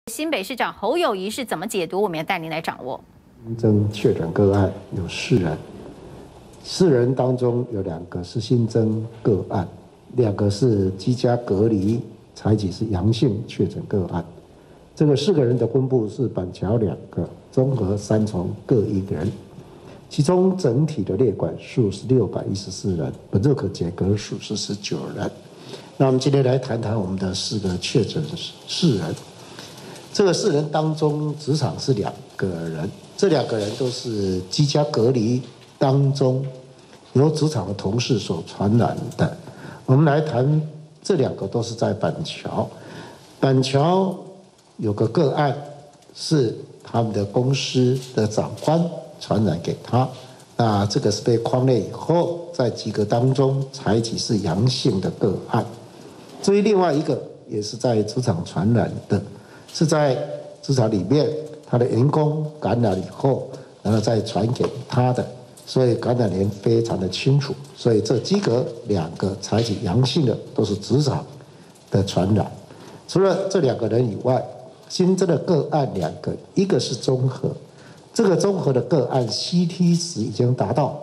新北市长侯友宜是怎么解读？我们要带您来掌握。 新增确诊个案有4人，4人当中有2个是新增个案，2个是居家隔离采集是阳性确诊个案。这个4个人的分布是板桥2个，中和3重各1个人。其中整体的列管数是614人，本日可解隔数是19人。那我们今天来谈谈我们的4个确诊4人。这个4人当中，职场是2个人，这2个人都是居家隔离当中由职场的同事所传染的。我们来谈这2个都是在板桥，板桥有个案是他们的公司的长官传染给他，那这个是被匡列以后，在几个当中采集是阳性的个案。至于另外一个也是在职场传染的。是在职场里面，他的员工感染以后，然后再传给他的，所以感染源非常的清楚。所以这几个2个采取阳性的都是职场的传染。除了这2个人以外，新增的个案2个，一个是中和，这个中和的个案 CT 值已经达到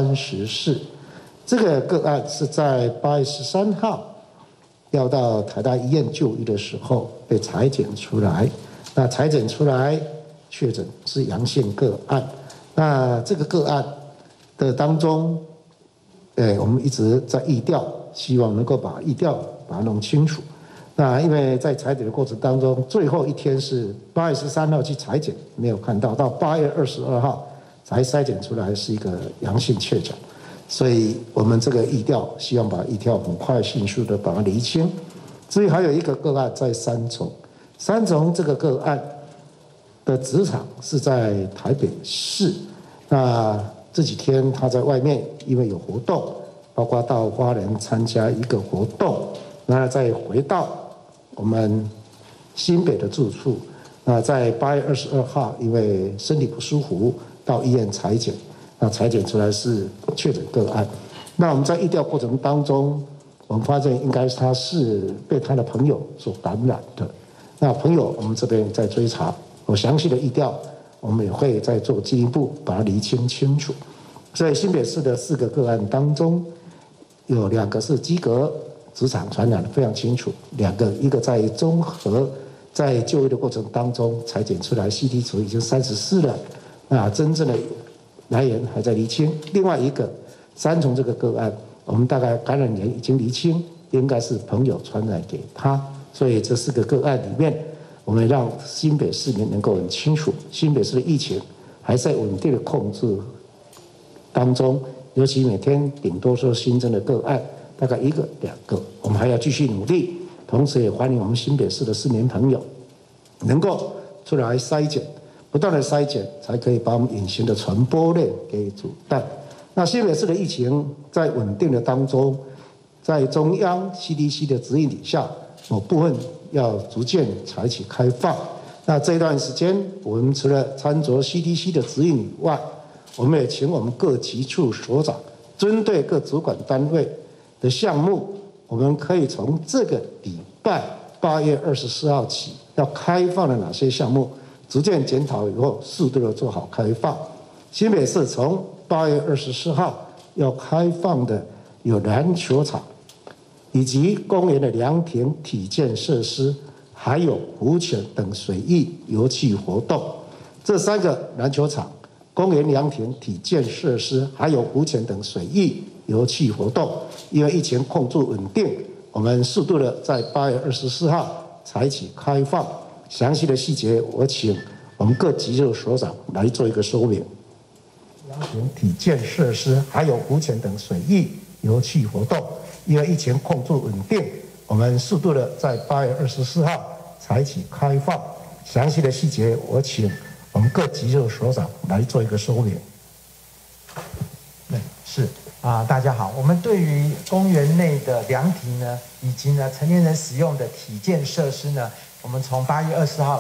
34，这个个案是在8月13号。要到台大医院就医的时候被采检出来，那采检出来确诊是阳性个案。那这个个案的当中，我们一直在疫调，希望能够把疫调把它弄清楚。那因为在采检的过程当中，最后一天是8月13号去采检，没有看到，到8月22号才筛检出来是一个阳性确诊。所以我们这个疫调，希望把疫调很快、迅速的把它厘清。至于还有一个个案在3重，这个个案的职场是在台北市。那这几天他在外面，因为有活动，包括到花莲参加一个活动，那再回到我们新北的住处。那在8月22号，因为身体不舒服，到医院采检。那采检出来是确诊个案，那我们在疫调过程当中，我们发现应该是他是被他的朋友所感染的。那朋友我们这边在追查，有详细的疫调，我们也会再做进一步把它厘清楚。所以新北市的4个个案当中，有2个是基格职场传染的非常清楚，2个一个在中和在就医的过程当中采检出来 CT 值已经34了，那真正的来源还在厘清。另外一个3重这个个案，我们大概感染源已经厘清，应该是朋友传染给他。所以这4个个案里面，我们让新北市民能够很清楚，新北市的疫情还在稳定的控制当中，尤其每天顶多说新增的个案大概1个2个，我们还要继续努力。同时也欢迎我们新北市的市民朋友能够出来筛检。不断的筛检，才可以把我们隐形的传播链给阻断。那新北市的疫情在稳定的当中，在中央 CDC 的指引底下，某部分要逐渐采取开放。那这段时间，我们除了参照 CDC 的指引以外，我们也请我们各级处所长，针对各主管单位的项目，我们可以从这个礼拜8月24号起要开放的哪些项目。逐渐检讨以后，适度的做好开放。新北市从8月24号要开放的有篮球场，以及公园的凉亭、体健设施，还有湖泉等水域游憩活动。这3个篮球场、公园凉亭、体健设施，还有湖泉等水域游憩活动，因为疫情控制稳定，我们适度的在8月24号采取开放。详细的细节，我请我们各级处所长来做一个说明。凉亭、体健设施，还有湖泉等水域游憩活动，因为疫情控制稳定，我们适度的在8月24号采取开放。详细的细节，我请我们各级处所长来做一个说明。 对，是大家好，我们对于公园内的凉亭呢，以及呢成年人使用的体健设施呢，我们从8月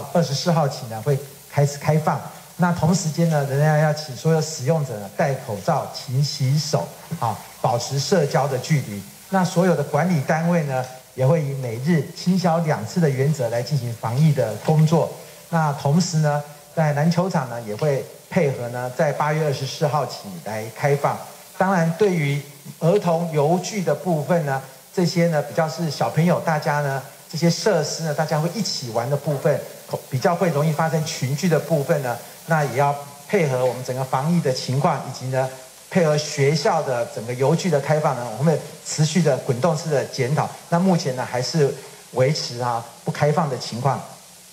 24号起呢，会开始开放。那同时间呢，仍然要请所有使用者戴口罩、勤洗手，保持社交的距离。那所有的管理单位呢， 也会以每日清消2次的原则来进行防疫的工作。那同时呢，在篮球场呢也会配合呢，在8月24号起来开放。当然，对于儿童游具的部分呢，这些呢比较是小朋友大家呢这些设施呢大家会一起玩的部分，比较会容易发生群聚的部分呢，那也要配合我们整个防疫的情况，以及呢配合学校的整个游具的开放呢，我们持续的滚动式的检讨。那目前呢还是维持不开放的情况。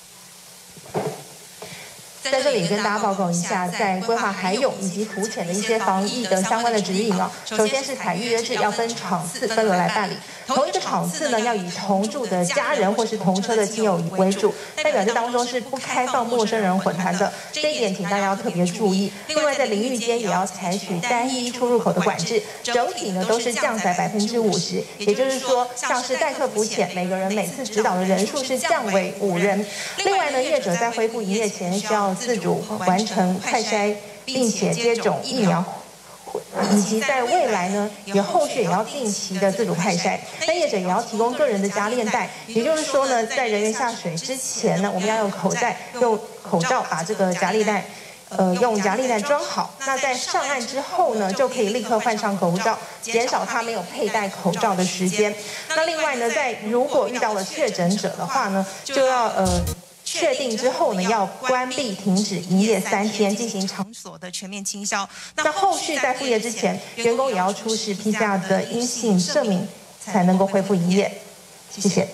在这里跟大家报告一下，在规划海泳以及浮潜的一些防疫的相关的指引哦。首先是采预约制，要分场次分轮来办理。同一个场次呢，要以同住的家人或是同车的亲友为主，代表这当中是不开放陌生人混团的，这一点请大家要特别注意。另外，在淋浴间也要采取单一出入口的管制，整体呢都是降载50%，也就是说，像是代客浮潜，每个人每次指导的人数是降为5人。另外呢，业者在恢复营业前需要自主完成快筛，并且接种疫苗，以及在未来呢，后续也要定期的自主快筛。那业者也要提供个人的夹链袋，也就是说呢，在人员下水之前呢，我们要用口罩把这个夹链袋。用夹链袋装好，那在上岸之后呢，就可以立刻换上口罩，减少他没有佩戴口罩的时间。那另外呢，如果遇到了确诊者的话呢，就要确定之后呢，要关闭停止营业3天，进行场所的全面清消。那后续在复业之前，员工也要出示 PCR 的阴性证明，才能够恢复营业。谢谢。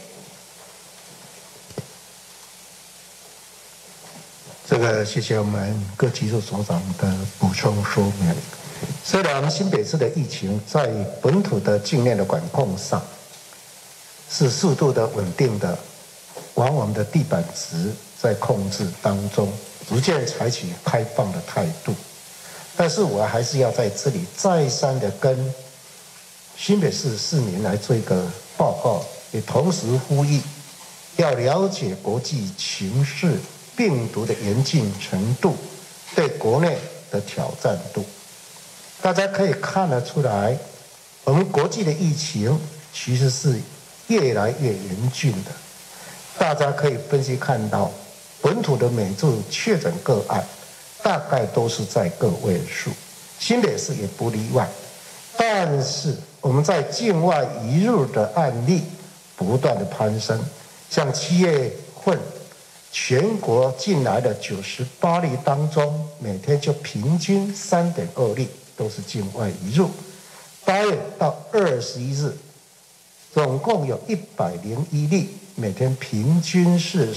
谢谢我们各技术所长的补充说明。虽然新北市的疫情在本土的境内的管控上是速度的稳定的，往我们的地板值在控制当中，逐渐采取开放的态度。但是我还是要在这里再三的跟新北市市民来做一个报告，也同时呼吁要了解国际情势。病毒的严峻程度对国内的挑战度，大家可以看得出来，我们国际的疫情其实是越来越严峻的。大家可以分析看到，本土的每周确诊个案大概都是在个位数，新北市也不例外。但是我们在境外移入的案例不断的攀升，像7月份。全国进来的98例当中，每天就平均3.2例都是境外移入。8月到21日，总共有101例，每天平均是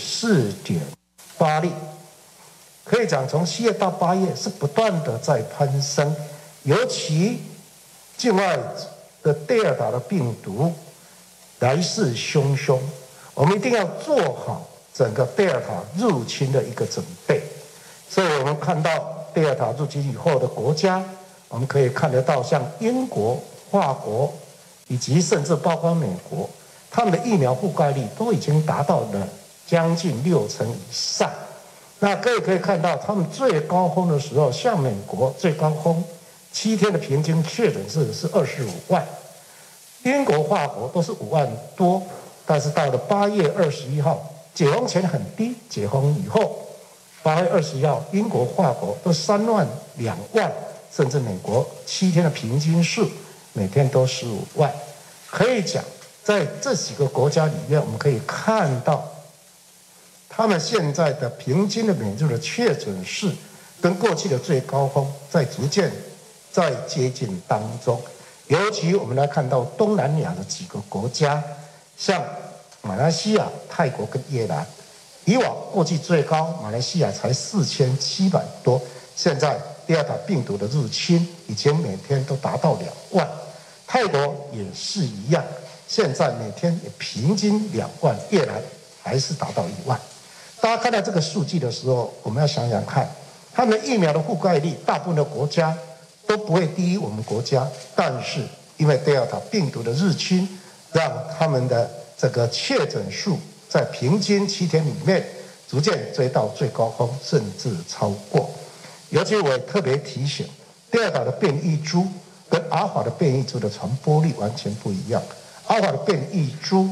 4.8例。可以讲，从7月到8月是不断的在攀升，尤其境外的第二岛的病毒来势汹汹，我们一定要做好。整个贝尔塔入侵的一个准备，所以我们看到贝尔塔入侵以后的国家，我们可以看得到像英国、法国，以及甚至包括美国，他们的疫苗覆盖率都已经达到了将近60%以上。那各位可以看到，他们最高峰的时候，像美国最高峰7天的平均确诊是25万，英国、法国都是5万多，但是到了8月21号。解封前很低，解封以后，8月21号，英国、法国都3万、2万，甚至美国7天的平均数每天都15万。可以讲，在这几个国家里面，我们可以看到，他们现在的平均的每日的确诊数跟过去的最高峰在逐渐在接近当中。尤其我们来看到东南亚的几个国家，像马来西亚、泰国跟越南，以往过去最高，马来西亚才4700多，现在第二塔病毒的入侵已经每天都达到2万，泰国也是一样，现在每天也平均2万，越南还是达到1万。大家看到这个数据的时候，我们要想想看，他们的疫苗的覆盖率，大部分的国家都不会低于我们国家，但是因为第二塔病毒的入侵，让他们的这个确诊数在平均7天里面逐渐追到最高峰，甚至超过。尤其我也特别提醒，第二岛的变异株跟阿尔法的变异株的传播力完全不一样。阿尔法的变异株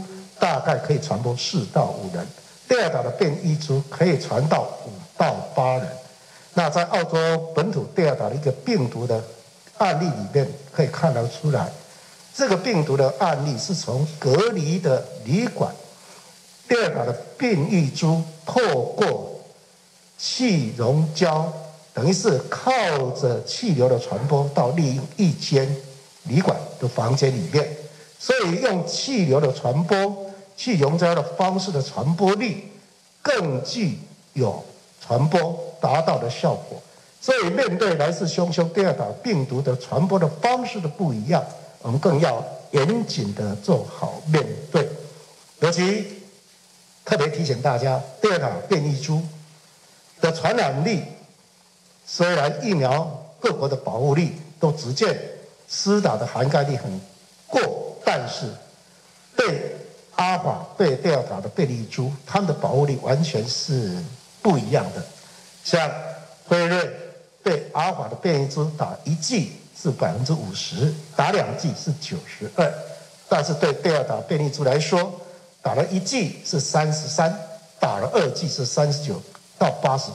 大概可以传播4到5人，第二岛的变异株可以传到5到8人。那在澳洲本土第二岛的一个病毒的案例里面，可以看得出来，这个病毒的案例是从隔离的旅馆，第二岛的变异株透过气溶胶，等于是靠着气流的传播到另一间旅馆的房间里面，所以用气流的传播、气溶胶的方式的传播力更具有传播达到的效果。所以面对来势汹汹第二岛病毒的传播的方式的不一样，我们更要严谨的做好面对。尤其特别提醒大家，第二岛变异株的传染力，虽然疫苗各国的保护力都逐渐施打的涵盖力很过，但是对阿尔法、对第二岛的变异株，它们的保护力完全是不一样的。像辉瑞对阿尔法的变异株打1剂是50%，打2剂是92%，但是对第二岛变异株来说，打了1剂是33%，打了2剂是39到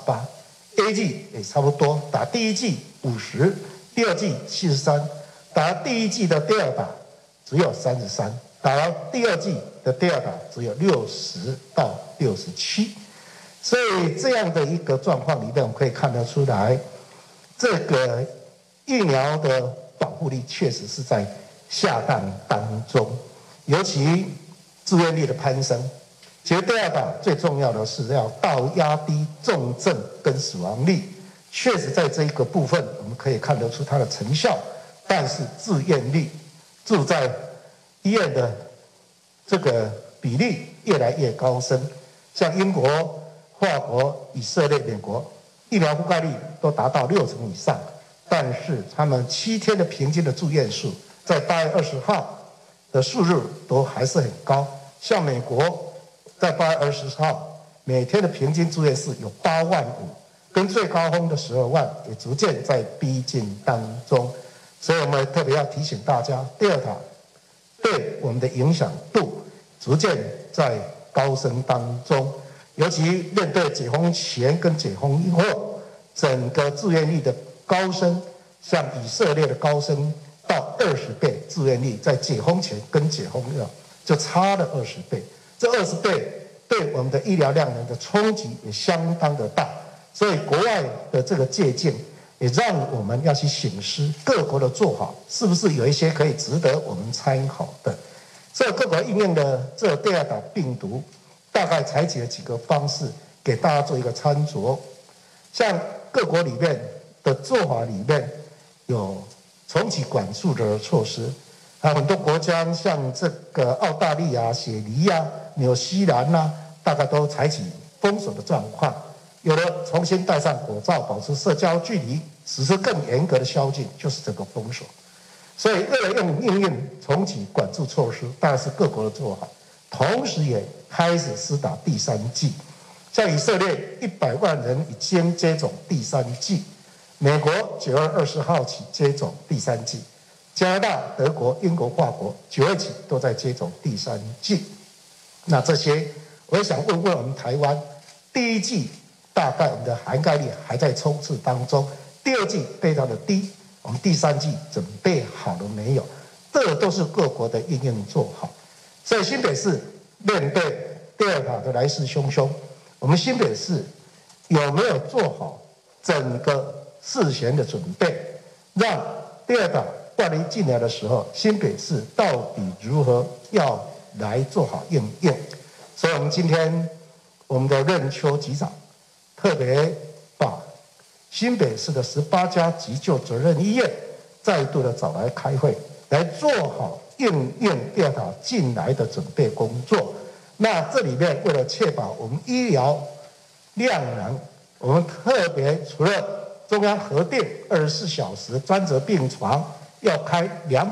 88%，A 剂也差不多，打第1剂50%，第2剂73%，打了第1剂的第二岛只有33%，打了第2剂的第二岛只有60到67%。所以这样的一个状况里面，我们可以看得出来，这个疫苗的保护力确实是在下降当中，尤其自愿率的攀升。其实第二岛最重要的是要压低重症跟死亡率，确实在这一个部分我们可以看得出它的成效，但是自愿率住在医院的这个比例越来越高升，像英国、法国、以色列、美国疫苗覆盖率都达到60%以上，但是他们7天的平均的住院数在8月20号的数日都还是很高。像美国在8月20号每天的平均住院数有8万5，跟最高峰的12万也逐渐在逼近当中。所以我们特别要提醒大家，第二岛对我们的影响度逐渐在高升当中。尤其面对解封前跟解封以后，整个住院率的高升，像以色列的高升到20倍，住院率在解封前跟解封后就差了20倍，这20倍对我们的医疗量能的冲击也相当的大。所以国外的这个借鉴，也让我们要去省思各国的做法是不是有一些可以值得我们参考的。所以各国应用的这第二岛病毒，大概采取了几个方式给大家做一个参酌。像各国里面的做法里面有重启管束的措施，很多国家像这个澳大利亚、雪梨啊、纽西兰啊，大概都采取封锁的状况，有的重新戴上口罩，保持社交距离，实施更严格的宵禁，就是这个封锁。所以为了应用重启管制措施，当然是各国的做法，同时也开始施打第3剂。像以色列100万人已经接种第3剂，美国9月20号起接种第3剂，加拿大、德国、英国、法国9月起都在接种第3剂。那这些，我也想问问我们台湾，第1剂大概我们的涵盖率还在冲刺当中，第2剂非常的低，我们第3剂准备好了没有？这都是各国的应用做好。所以新北市面对第二岛的来势汹汹，我们新北市有没有做好整个事前的准备，让第二岛万一进来的时候，新北市到底如何要来做好应用？所以我们今天我们的任邱局长特别把新北市的18家急救责任医院再度的找来开会，来做好应用第二岛进来的准备工作。那这里面为了确保我们医疗量能，我们特别除了中央核定24小时专责病床要开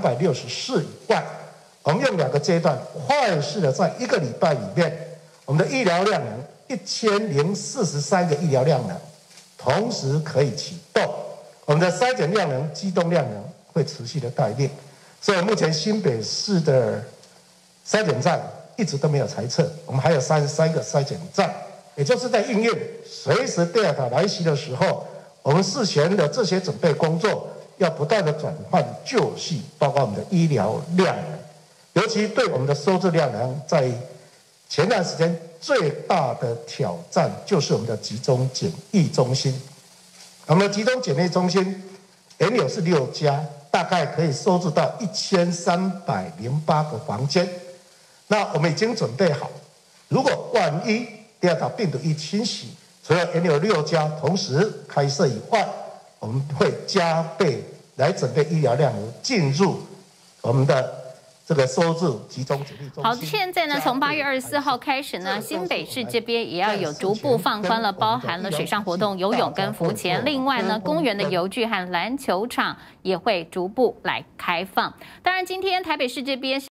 264以外，我们用2个阶段快速的在1个礼拜里面，我们的医疗量能1043个医疗量能同时可以启动，我们的筛检量能、机动量能会持续的带领。所以目前新北市的筛检站一直都没有裁撤，我们还有33个筛检站，也就是在应用随时第二塔来袭的时候，我们事前的这些准备工作要不断的转换就绪，包括我们的医疗量能，尤其对我们的收治量能，在前段时间最大的挑战就是我们的集中检疫中心。我们的集中检疫中心原有是6家，大概可以收治到1308个房间。那我们已经准备好，如果万一第二塔病毒一侵袭，除了原有6家同时开设以外，我们会加倍来准备医疗量能进入我们的这个收治集中检疫中心。 好，现在呢，从8月24号开始呢，新北市这边也要有逐步放宽了，包含了水上活动、游泳跟浮潜。另外呢，公园的游具和篮球场也会逐步来开放。当然，今天台北市这边